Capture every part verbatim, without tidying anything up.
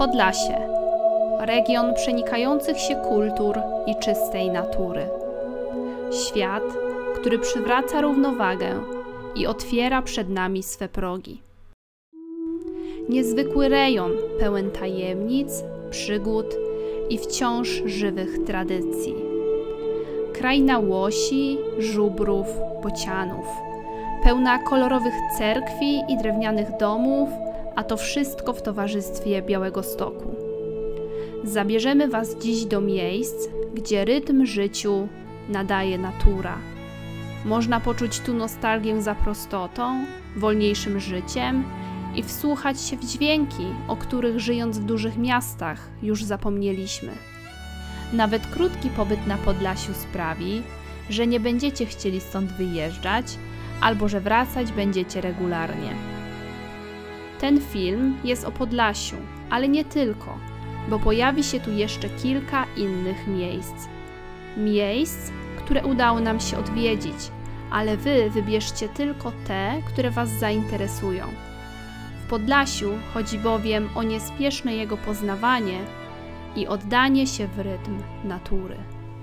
Podlasie. Region przenikających się kultur i czystej natury. Świat, który przywraca równowagę i otwiera przed nami swe progi. Niezwykły rejon pełen tajemnic, przygód i wciąż żywych tradycji. Kraina łosi, żubrów, bocianów. Pełna kolorowych cerkwi i drewnianych domów, a to wszystko w towarzystwie Białegostoku. Zabierzemy Was dziś do miejsc, gdzie rytm życiu nadaje natura. Można poczuć tu nostalgię za prostotą, wolniejszym życiem i wsłuchać się w dźwięki, o których żyjąc w dużych miastach już zapomnieliśmy. Nawet krótki pobyt na Podlasiu sprawi, że nie będziecie chcieli stąd wyjeżdżać, albo że wracać będziecie regularnie. Ten film jest o Podlasiu, ale nie tylko, bo pojawi się tu jeszcze kilka innych miejsc. Miejsc, które udało nam się odwiedzić, ale Wy wybierzcie tylko te, które Was zainteresują. W Podlasiu chodzi bowiem o niespieszne jego poznawanie i oddanie się w rytm natury.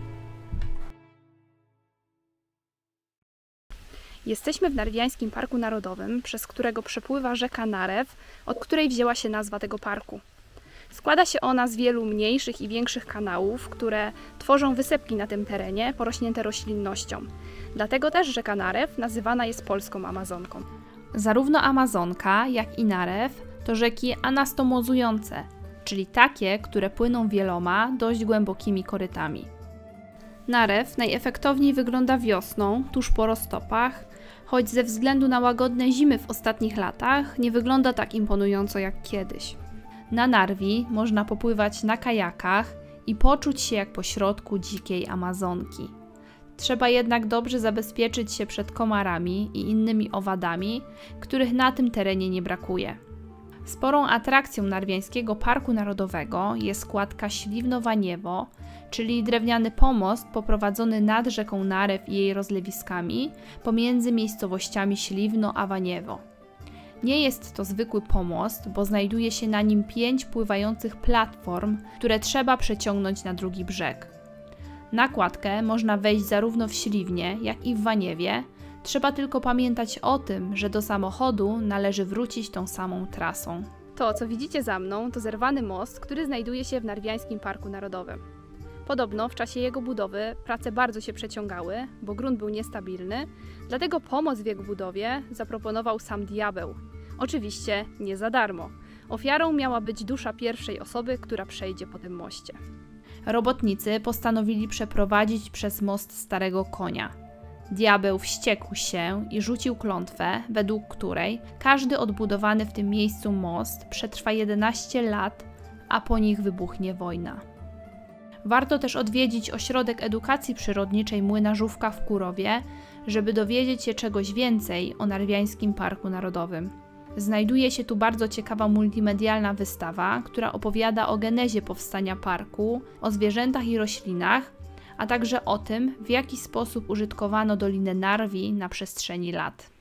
Jesteśmy w Narwiańskim Parku Narodowym, przez którego przepływa rzeka Narew, od której wzięła się nazwa tego parku. Składa się ona z wielu mniejszych i większych kanałów, które tworzą wysepki na tym terenie porośnięte roślinnością. Dlatego też rzeka Narew nazywana jest polską Amazonką. Zarówno Amazonka, jak i Narew to rzeki anastomozujące, czyli takie, które płyną wieloma, dość głębokimi korytami. Narew najefektowniej wygląda wiosną, tuż po roztopach, choć ze względu na łagodne zimy w ostatnich latach nie wygląda tak imponująco jak kiedyś. Na Narwi można popływać na kajakach i poczuć się jak pośrodku dzikiej Amazonki. Trzeba jednak dobrze zabezpieczyć się przed komarami i innymi owadami, których na tym terenie nie brakuje. Sporą atrakcją Narwiańskiego Parku Narodowego jest kładka Śliwno-Waniewo, czyli drewniany pomost poprowadzony nad rzeką Narew i jej rozlewiskami pomiędzy miejscowościami Śliwno a Waniewo. Nie jest to zwykły pomost, bo znajduje się na nim pięć pływających platform, które trzeba przeciągnąć na drugi brzeg. Na kładkę można wejść zarówno w Śliwnie, jak i w Waniewie. Trzeba tylko pamiętać o tym, że do samochodu należy wrócić tą samą trasą. To, co widzicie za mną, to zerwany most, który znajduje się w Narwiańskim Parku Narodowym. Podobno w czasie jego budowy prace bardzo się przeciągały, bo grunt był niestabilny, dlatego pomoc w jego budowie zaproponował sam diabeł. Oczywiście nie za darmo. Ofiarą miała być dusza pierwszej osoby, która przejdzie po tym moście. Robotnicy postanowili przeprowadzić przez most starego konia. Diabeł wściekł się i rzucił klątwę, według której każdy odbudowany w tym miejscu most przetrwa jedenaście lat, a po nich wybuchnie wojna. Warto też odwiedzić Ośrodek Edukacji Przyrodniczej Młynarzówka w Kurowie, żeby dowiedzieć się czegoś więcej o Narwiańskim Parku Narodowym. Znajduje się tu bardzo ciekawa multimedialna wystawa, która opowiada o genezie powstania parku, o zwierzętach i roślinach, a także o tym, w jaki sposób użytkowano Dolinę Narwi na przestrzeni lat.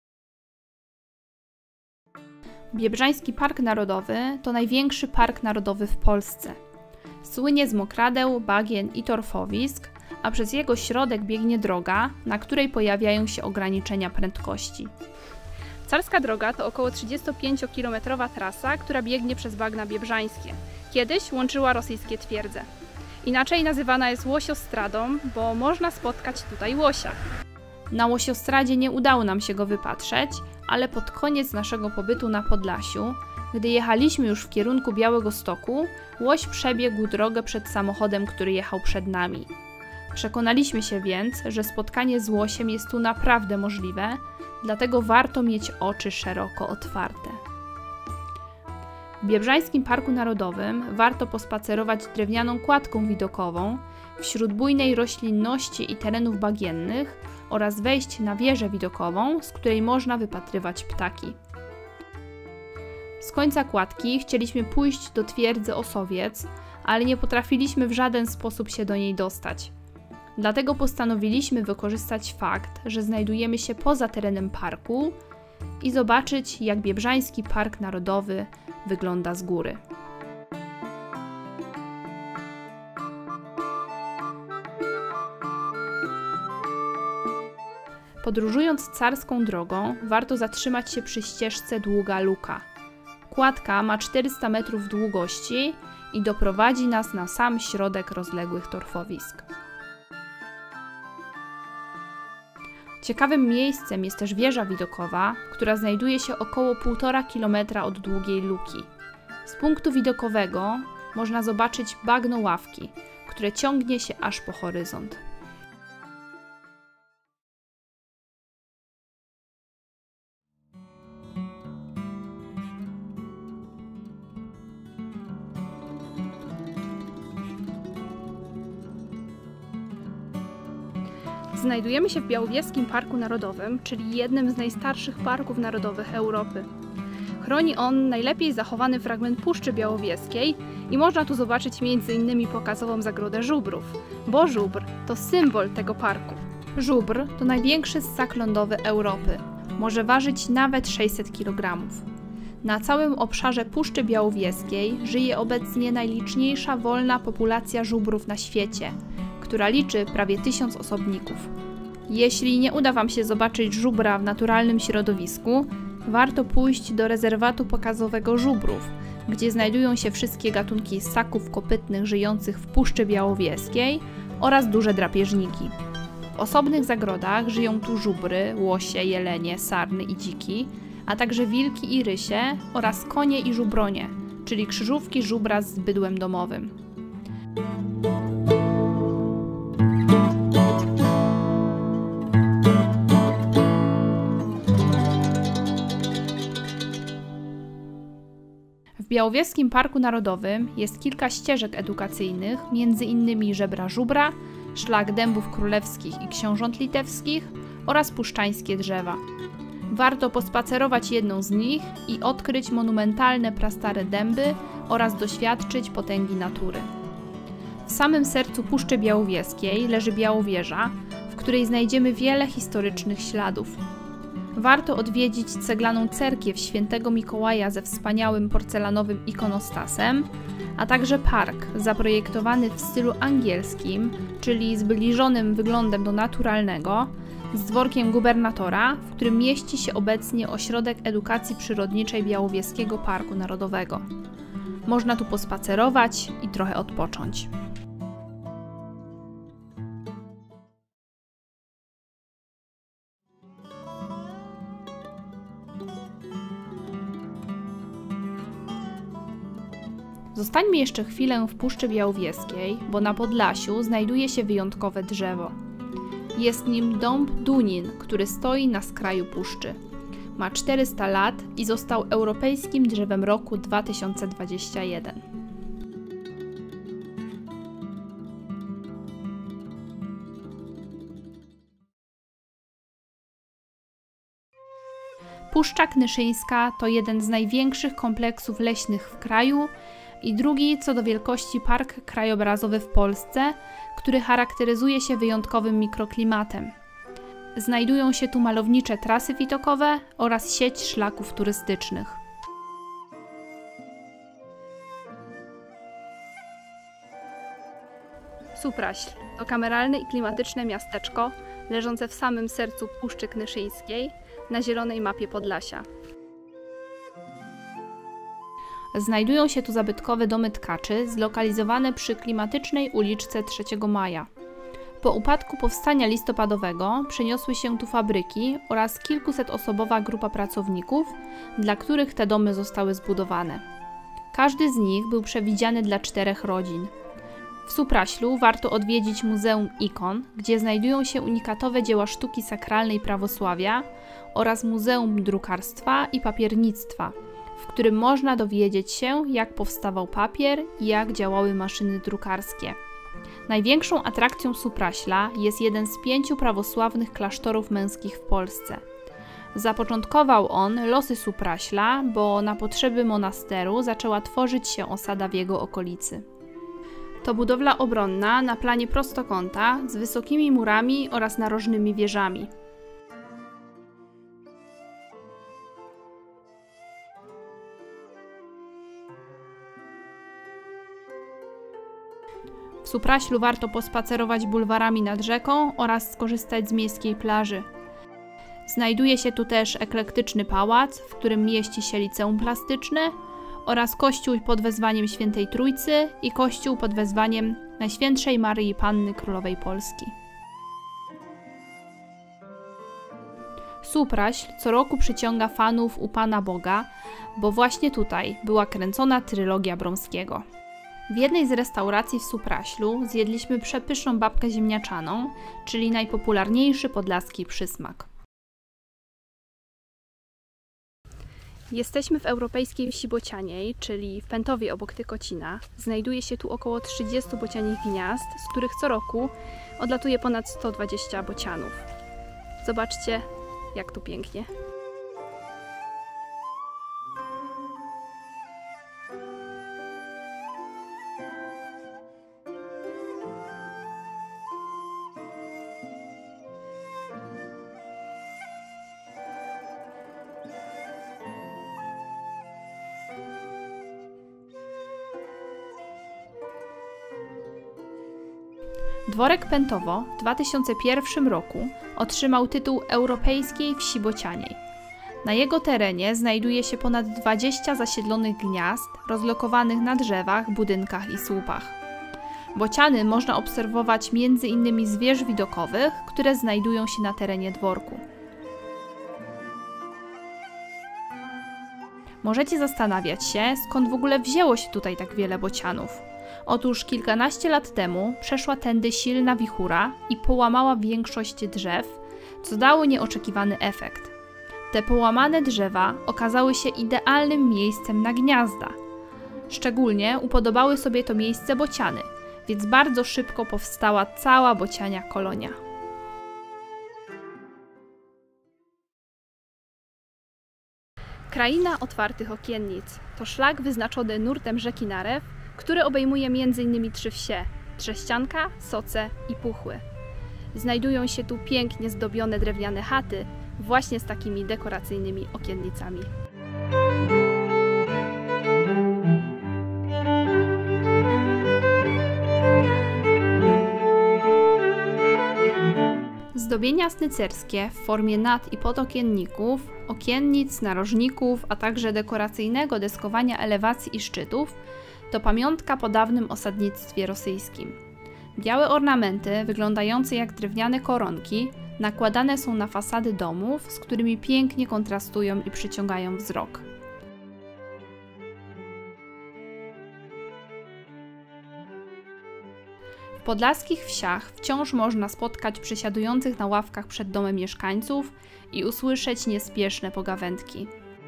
Biebrzański Park Narodowy to największy park narodowy w Polsce. Słynie z mokradeł, bagien i torfowisk, a przez jego środek biegnie droga, na której pojawiają się ograniczenia prędkości. Carska droga to około trzydziestopięciokilometrowa trasa, która biegnie przez bagna biebrzańskie. Kiedyś łączyła rosyjskie twierdze. Inaczej nazywana jest Łosiostradą, bo można spotkać tutaj łosia. Na Łosiostradzie nie udało nam się go wypatrzeć, ale pod koniec naszego pobytu na Podlasiu, gdy jechaliśmy już w kierunku Białegostoku, łoś przebiegł drogę przed samochodem, który jechał przed nami. Przekonaliśmy się więc, że spotkanie z łosiem jest tu naprawdę możliwe, dlatego warto mieć oczy szeroko otwarte. W Biebrzańskim Parku Narodowym warto pospacerować drewnianą kładką widokową wśród bujnej roślinności i terenów bagiennych oraz wejść na wieżę widokową, z której można wypatrywać ptaki. Z końca kładki chcieliśmy pójść do twierdzy Osowiec, ale nie potrafiliśmy w żaden sposób się do niej dostać. Dlatego postanowiliśmy wykorzystać fakt, że znajdujemy się poza terenem parku i zobaczyć, jak Biebrzański Park Narodowy wygląda z góry. Podróżując carską drogą, warto zatrzymać się przy ścieżce Długa Luka. Kładka ma czterysta metrów długości i doprowadzi nas na sam środek rozległych torfowisk. Ciekawym miejscem jest też wieża widokowa, która znajduje się około półtora kilometra od Długiej Luki. Z punktu widokowego można zobaczyć bagno ławki, które ciągnie się aż po horyzont. Znajdujemy się w Białowieskim Parku Narodowym, czyli jednym z najstarszych parków narodowych Europy. Chroni on najlepiej zachowany fragment Puszczy Białowieskiej i można tu zobaczyć między innymi pokazową zagrodę żubrów, bo żubr to symbol tego parku. Żubr to największy ssak lądowy Europy. Może ważyć nawet sześćset kilogramów. Na całym obszarze Puszczy Białowieskiej żyje obecnie najliczniejsza wolna populacja żubrów na świecie, która liczy prawie tysiąc osobników. Jeśli nie uda Wam się zobaczyć żubra w naturalnym środowisku, warto pójść do rezerwatu pokazowego żubrów, gdzie znajdują się wszystkie gatunki ssaków kopytnych żyjących w Puszczy Białowieskiej oraz duże drapieżniki. W osobnych zagrodach żyją tu żubry, łosie, jelenie, sarny i dziki, a także wilki i rysie oraz konie i żubronie, czyli krzyżówki żubra z bydłem domowym. W Białowieskim Parku Narodowym jest kilka ścieżek edukacyjnych, między innymi Żebra Żubra, Szlak Dębów Królewskich i Książąt Litewskich oraz Puszczańskie Drzewa. Warto pospacerować jedną z nich i odkryć monumentalne prastare dęby oraz doświadczyć potęgi natury. W samym sercu Puszczy Białowieskiej leży Białowieża, w której znajdziemy wiele historycznych śladów. Warto odwiedzić ceglaną cerkiew Świętego Mikołaja ze wspaniałym porcelanowym ikonostasem, a także park zaprojektowany w stylu angielskim, czyli zbliżonym wyglądem do naturalnego, z dworkiem gubernatora, w którym mieści się obecnie Ośrodek Edukacji Przyrodniczej Białowieskiego Parku Narodowego. Można tu pospacerować i trochę odpocząć. Zostańmy jeszcze chwilę w Puszczy Białowieskiej, bo na Podlasiu znajduje się wyjątkowe drzewo. Jest nim dąb Dunin, który stoi na skraju puszczy. Ma czterysta lat i został europejskim drzewem roku dwa tysiące dwudziestego pierwszego. Puszcza Knyszyńska to jeden z największych kompleksów leśnych w kraju i drugi co do wielkości park krajobrazowy w Polsce, który charakteryzuje się wyjątkowym mikroklimatem. Znajdują się tu malownicze trasy widokowe oraz sieć szlaków turystycznych. Supraśl to kameralne i klimatyczne miasteczko leżące w samym sercu Puszczy Knyszyńskiej na zielonej mapie Podlasia. Znajdują się tu zabytkowe domy tkaczy zlokalizowane przy klimatycznej uliczce trzeciego maja. Po upadku powstania listopadowego przeniosły się tu fabryki oraz kilkusetosobowa grupa pracowników, dla których te domy zostały zbudowane. Każdy z nich był przewidziany dla czterech rodzin. W Supraślu warto odwiedzić Muzeum Ikon, gdzie znajdują się unikatowe dzieła sztuki sakralnej prawosławia oraz Muzeum Drukarstwa i Papiernictwa, w którym można dowiedzieć się, jak powstawał papier i jak działały maszyny drukarskie. Największą atrakcją Supraśla jest jeden z pięciu prawosławnych klasztorów męskich w Polsce. Zapoczątkował on losy Supraśla, bo na potrzeby monasteru zaczęła tworzyć się osada w jego okolicy. To budowla obronna na planie prostokąta z wysokimi murami oraz narożnymi wieżami. W Supraślu warto pospacerować bulwarami nad rzeką oraz skorzystać z miejskiej plaży. Znajduje się tu też eklektyczny pałac, w którym mieści się liceum plastyczne oraz kościół pod wezwaniem Świętej Trójcy i kościół pod wezwaniem Najświętszej Maryi Panny Królowej Polski. Supraśl co roku przyciąga fanów u Pana Boga, bo właśnie tutaj była kręcona trylogia Bromskiego. W jednej z restauracji w Supraślu zjedliśmy przepyszną babkę ziemniaczaną, czyli najpopularniejszy podlaski przysmak. Jesteśmy w europejskiej wsi bocianiej, czyli w Pętowie obok Tykocina. Znajduje się tu około trzydziestu bocianich gniazd, z których co roku odlatuje ponad sto dwadzieścia bocianów. Zobaczcie, jak tu pięknie. Dworek Pętowo w dwa tysiące pierwszym roku otrzymał tytuł Europejskiej Wsi Bocianiej. Na jego terenie znajduje się ponad dwadzieścia zasiedlonych gniazd rozlokowanych na drzewach, budynkach i słupach. Bociany można obserwować między innymi z wież widokowych, które znajdują się na terenie dworku. Możecie zastanawiać się, skąd w ogóle wzięło się tutaj tak wiele bocianów. Otóż kilkanaście lat temu przeszła tędy silna wichura i połamała większość drzew, co dało nieoczekiwany efekt. Te połamane drzewa okazały się idealnym miejscem na gniazda. Szczególnie upodobały sobie to miejsce bociany, więc bardzo szybko powstała cała bociania kolonia. Kraina otwartych okiennic to szlak wyznaczony nurtem rzeki Narew, który obejmuje między innymi trzy wsie – Trześcianka, Soce i Puchły. Znajdują się tu pięknie zdobione drewniane chaty właśnie z takimi dekoracyjnymi okiennicami. Zdobienia snycerskie w formie nad- i podokienników, okiennic, narożników, a także dekoracyjnego deskowania elewacji i szczytów to pamiątka po dawnym osadnictwie rosyjskim. Białe ornamenty, wyglądające jak drewniane koronki, nakładane są na fasady domów, z którymi pięknie kontrastują i przyciągają wzrok. W podlaskich wsiach wciąż można spotkać przysiadujących na ławkach przed domem mieszkańców i usłyszeć niespieszne pogawędki.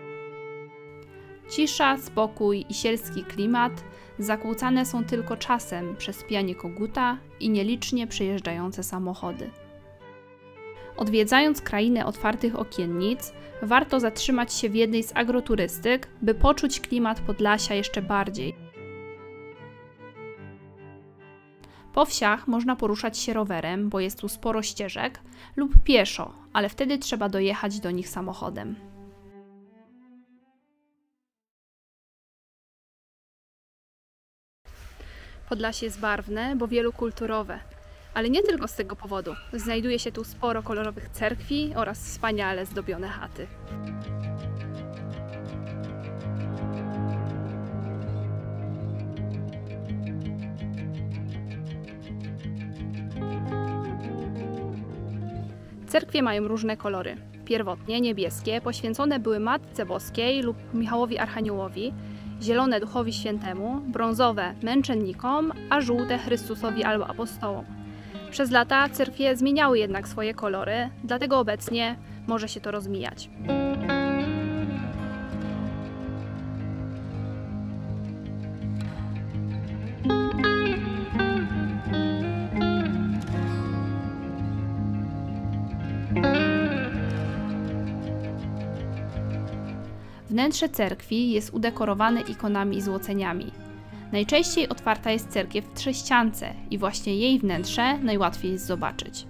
Cisza, spokój i sielski klimat zakłócane są tylko czasem przez pianie koguta i nielicznie przejeżdżające samochody. Odwiedzając krainę otwartych okiennic, warto zatrzymać się w jednej z agroturystyk, by poczuć klimat Podlasia jeszcze bardziej. Po wsiach można poruszać się rowerem, bo jest tu sporo ścieżek, lub pieszo, ale wtedy trzeba dojechać do nich samochodem. Podlasie jest barwne, bo wielokulturowe, ale nie tylko z tego powodu. Znajduje się tu sporo kolorowych cerkwi oraz wspaniale zdobione chaty. Cerkwie mają różne kolory. Pierwotnie niebieskie poświęcone były Matce Boskiej lub Michałowi Archaniołowi, zielone Duchowi Świętemu, brązowe męczennikom, a żółte Chrystusowi albo apostołom. Przez lata cerkwie zmieniały jednak swoje kolory, dlatego obecnie może się to rozmijać. Wnętrze cerkwi jest udekorowane ikonami i złoceniami. Najczęściej otwarta jest cerkiew w Trześciance i właśnie jej wnętrze najłatwiej jest zobaczyć.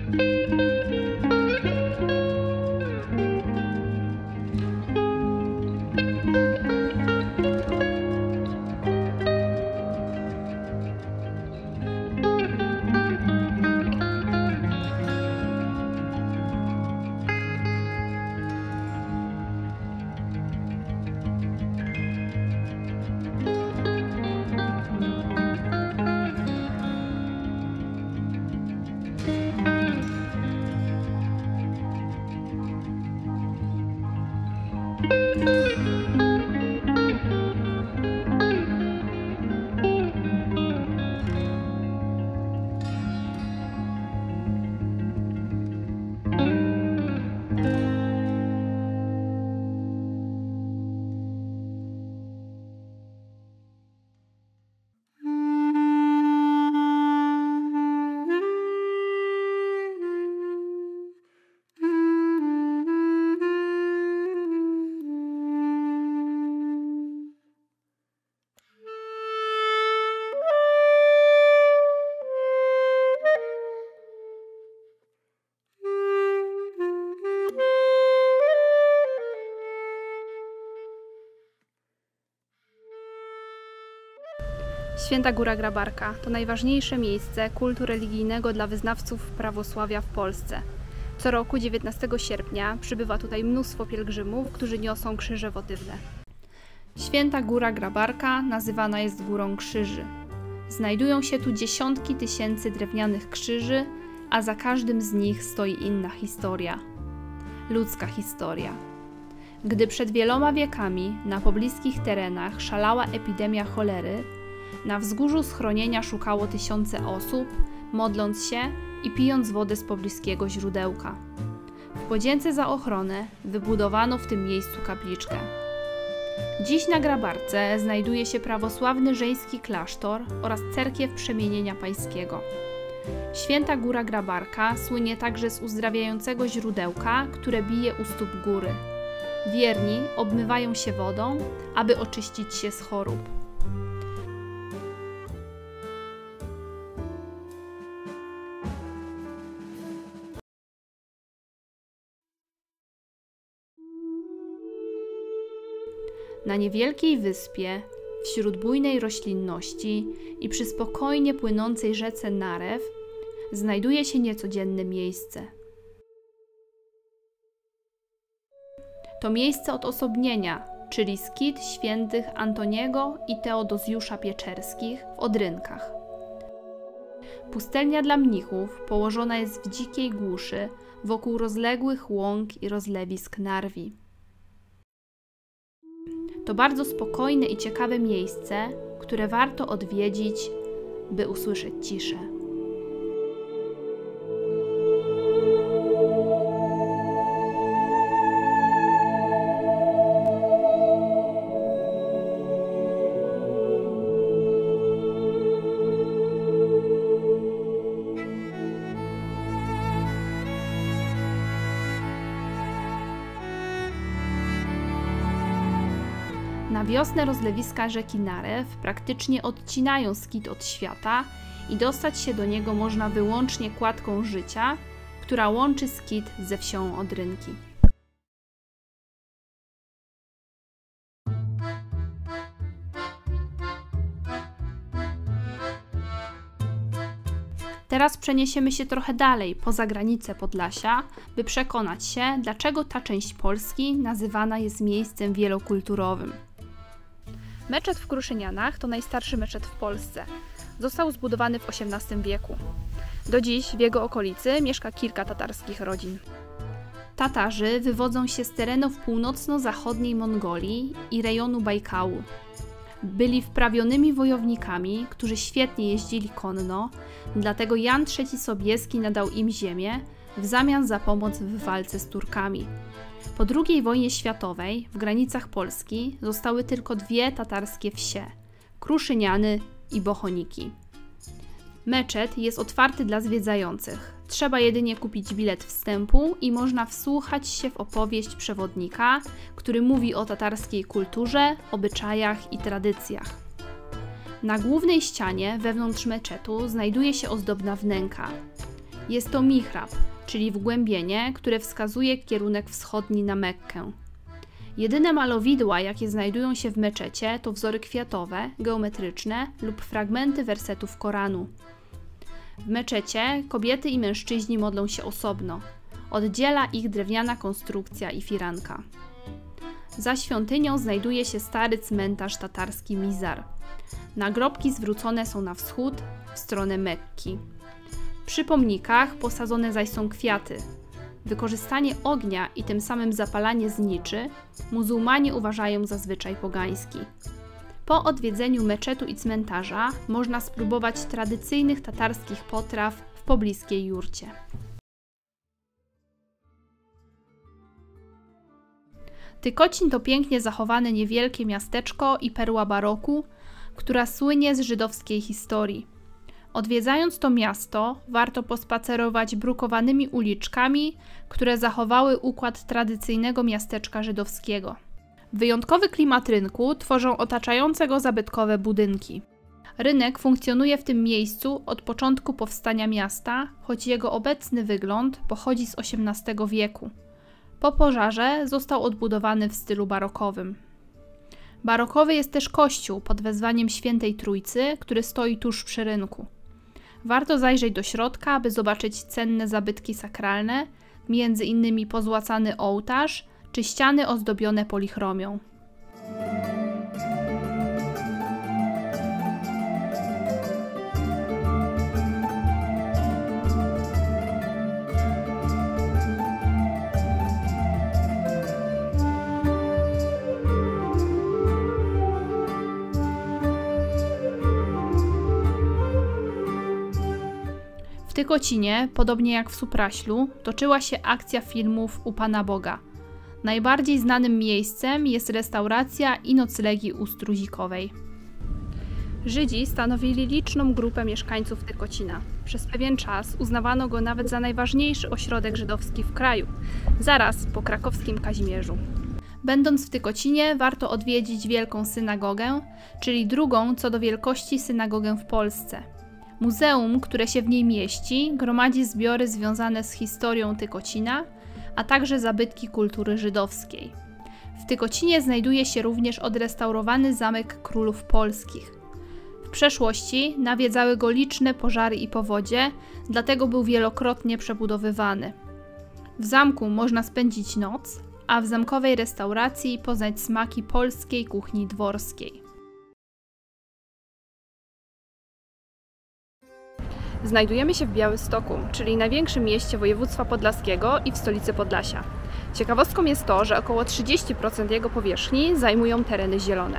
Święta Góra Grabarka to najważniejsze miejsce kultu religijnego dla wyznawców prawosławia w Polsce. Co roku dziewiętnastego sierpnia przybywa tutaj mnóstwo pielgrzymów, którzy niosą krzyże wotywne. Święta Góra Grabarka nazywana jest Górą Krzyży. Znajdują się tu dziesiątki tysięcy drewnianych krzyży, a za każdym z nich stoi inna historia. Ludzka historia. Gdy przed wieloma wiekami na pobliskich terenach szalała epidemia cholery, na wzgórzu schronienia szukało tysiące osób, modląc się i pijąc wodę z pobliskiego źródełka. W podzięce za ochronę wybudowano w tym miejscu kapliczkę. Dziś na Grabarce znajduje się prawosławny żeński klasztor oraz cerkiew Przemienienia Pańskiego. Święta Góra Grabarka słynie także z uzdrawiającego źródełka, które bije u stóp góry. Wierni obmywają się wodą, aby oczyścić się z chorób. Na niewielkiej wyspie, wśród bujnej roślinności i przy spokojnie płynącej rzece Narew, znajduje się niecodzienne miejsce. To miejsce odosobnienia, czyli skit świętych Antoniego i Teodozjusza Pieczerskich w Odrynkach. Pustelnia dla mnichów położona jest w dzikiej głuszy, wokół rozległych łąk i rozlewisk Narwi. To bardzo spokojne i ciekawe miejsce, które warto odwiedzić, by usłyszeć ciszę. Na wiosnę rozlewiska rzeki Narew praktycznie odcinają skit od świata i dostać się do niego można wyłącznie kładką życia, która łączy skit ze wsią Odrynki. Teraz przeniesiemy się trochę dalej, poza granicę Podlasia, by przekonać się, dlaczego ta część Polski nazywana jest miejscem wielokulturowym. Meczet w Kruszynianach to najstarszy meczet w Polsce. Został zbudowany w osiemnastym wieku. Do dziś w jego okolicy mieszka kilka tatarskich rodzin. Tatarzy wywodzą się z terenów północno-zachodniej Mongolii i rejonu Bajkału. Byli wprawionymi wojownikami, którzy świetnie jeździli konno, dlatego Jan trzeci Sobieski nadał im ziemię w zamian za pomoc w walce z Turkami. Po drugiej wojnie światowej w granicach Polski zostały tylko dwie tatarskie wsie – Kruszyniany i Bochoniki. Meczet jest otwarty dla zwiedzających. Trzeba jedynie kupić bilet wstępu i można wsłuchać się w opowieść przewodnika, który mówi o tatarskiej kulturze, obyczajach i tradycjach. Na głównej ścianie wewnątrz meczetu znajduje się ozdobna wnęka. Jest to mihrab, czyli wgłębienie, które wskazuje kierunek wschodni na Mekkę. Jedyne malowidła, jakie znajdują się w meczecie, to wzory kwiatowe, geometryczne lub fragmenty wersetów Koranu. W meczecie kobiety i mężczyźni modlą się osobno. Oddziela ich drewniana konstrukcja i firanka. Za świątynią znajduje się stary cmentarz tatarski Mizar. Nagrobki zwrócone są na wschód, w stronę Mekki. Przy pomnikach posadzone zaś są kwiaty. Wykorzystanie ognia i tym samym zapalanie zniczy muzułmanie uważają za zwyczaj pogański. Po odwiedzeniu meczetu i cmentarza można spróbować tradycyjnych tatarskich potraw w pobliskiej jurcie. Tykocin to pięknie zachowane niewielkie miasteczko i perła baroku, która słynie z żydowskiej historii. Odwiedzając to miasto, warto pospacerować brukowanymi uliczkami, które zachowały układ tradycyjnego miasteczka żydowskiego. Wyjątkowy klimat rynku tworzą otaczające go zabytkowe budynki. Rynek funkcjonuje w tym miejscu od początku powstania miasta, choć jego obecny wygląd pochodzi z osiemnastego wieku. Po pożarze został odbudowany w stylu barokowym. Barokowy jest też kościół pod wezwaniem Świętej Trójcy, który stoi tuż przy rynku. Warto zajrzeć do środka, aby zobaczyć cenne zabytki sakralne, między innymi pozłacany ołtarz czy ściany ozdobione polichromią. W Tykocinie, podobnie jak w Supraślu, toczyła się akcja filmów u Pana Boga. Najbardziej znanym miejscem jest restauracja i noclegi u Struzikowej. Żydzi stanowili liczną grupę mieszkańców Tykocina. Przez pewien czas uznawano go nawet za najważniejszy ośrodek żydowski w kraju, zaraz po krakowskim Kazimierzu. Będąc w Tykocinie, warto odwiedzić Wielką Synagogę, czyli drugą co do wielkości synagogę w Polsce. Muzeum, które się w niej mieści, gromadzi zbiory związane z historią Tykocina, a także zabytki kultury żydowskiej. W Tykocinie znajduje się również odrestaurowany Zamek Królów Polskich. W przeszłości nawiedzały go liczne pożary i powodzie, dlatego był wielokrotnie przebudowywany. W zamku można spędzić noc, a w zamkowej restauracji poznać smaki polskiej kuchni dworskiej. Znajdujemy się w Białymstoku, czyli największym mieście województwa podlaskiego i w stolicy Podlasia. Ciekawostką jest to, że około trzydzieści procent jego powierzchni zajmują tereny zielone.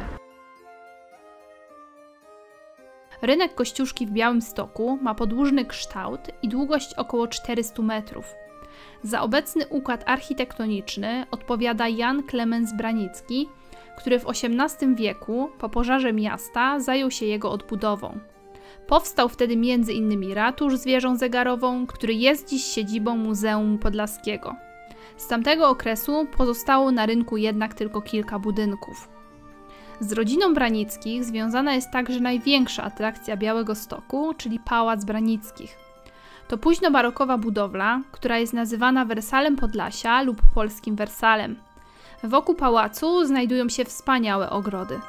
Rynek Kościuszki w Białymstoku ma podłużny kształt i długość około czterystu metrów. Za obecny układ architektoniczny odpowiada Jan Klemens Branicki, który w osiemnastym wieku po pożarze miasta zajął się jego odbudową. Powstał wtedy między innymi ratusz z wieżą zegarową, który jest dziś siedzibą Muzeum Podlaskiego. Z tamtego okresu pozostało na rynku jednak tylko kilka budynków. Z rodziną Branickich związana jest także największa atrakcja Białegostoku, czyli Pałac Branickich. To późnobarokowa budowla, która jest nazywana Wersalem Podlasia lub polskim Wersalem. Wokół pałacu znajdują się wspaniałe ogrody.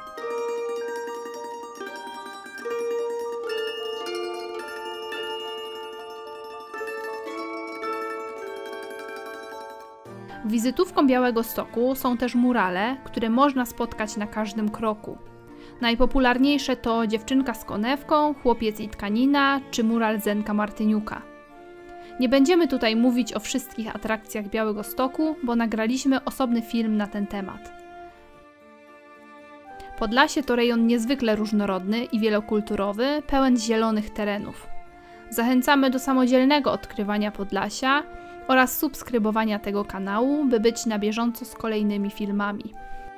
Wizytówką Białegostoku są też murale, które można spotkać na każdym kroku. Najpopularniejsze to Dziewczynka z konewką, Chłopiec i tkanina czy mural Zenka Martyniuka. Nie będziemy tutaj mówić o wszystkich atrakcjach Białegostoku, bo nagraliśmy osobny film na ten temat. Podlasie to rejon niezwykle różnorodny i wielokulturowy, pełen zielonych terenów. Zachęcamy do samodzielnego odkrywania Podlasia oraz subskrybowania tego kanału, by być na bieżąco z kolejnymi filmami.